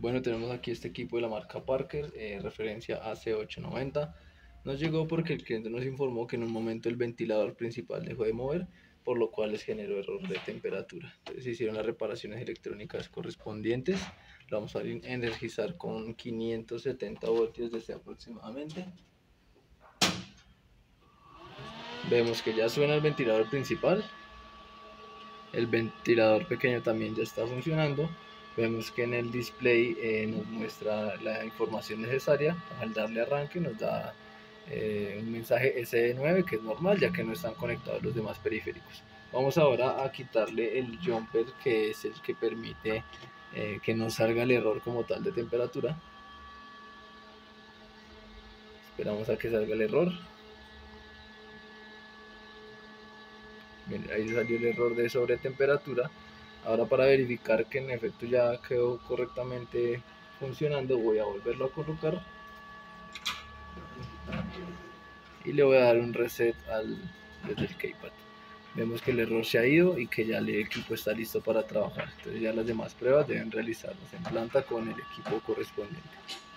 Bueno, tenemos aquí este equipo de la marca Parker, referencia AC890. Nos llegó porque el cliente nos informó que en un momento el ventilador principal dejó de mover, por lo cual les generó error de temperatura. Entonces se hicieron las reparaciones electrónicas correspondientes. Lo vamos a energizar con 570 voltios desde aproximadamente. Vemos que ya suena el ventilador principal. El ventilador pequeño también ya está funcionando. Vemos que en el display nos muestra la información necesaria. Al darle arranque nos da un mensaje SD9, que es normal ya que no están conectados los demás periféricos. Vamos ahora a quitarle el jumper, que es el que permite que no salga el error como tal de temperatura. Esperamos a que salga el error. Bien, ahí salió el error de sobretemperatura. Ahora, para verificar que en efecto ya quedó correctamente funcionando, voy a volverlo a colocar y le voy a dar un reset desde el keypad. Vemos que el error se ha ido y que ya el equipo está listo para trabajar. Entonces ya las demás pruebas deben realizarlas en planta con el equipo correspondiente.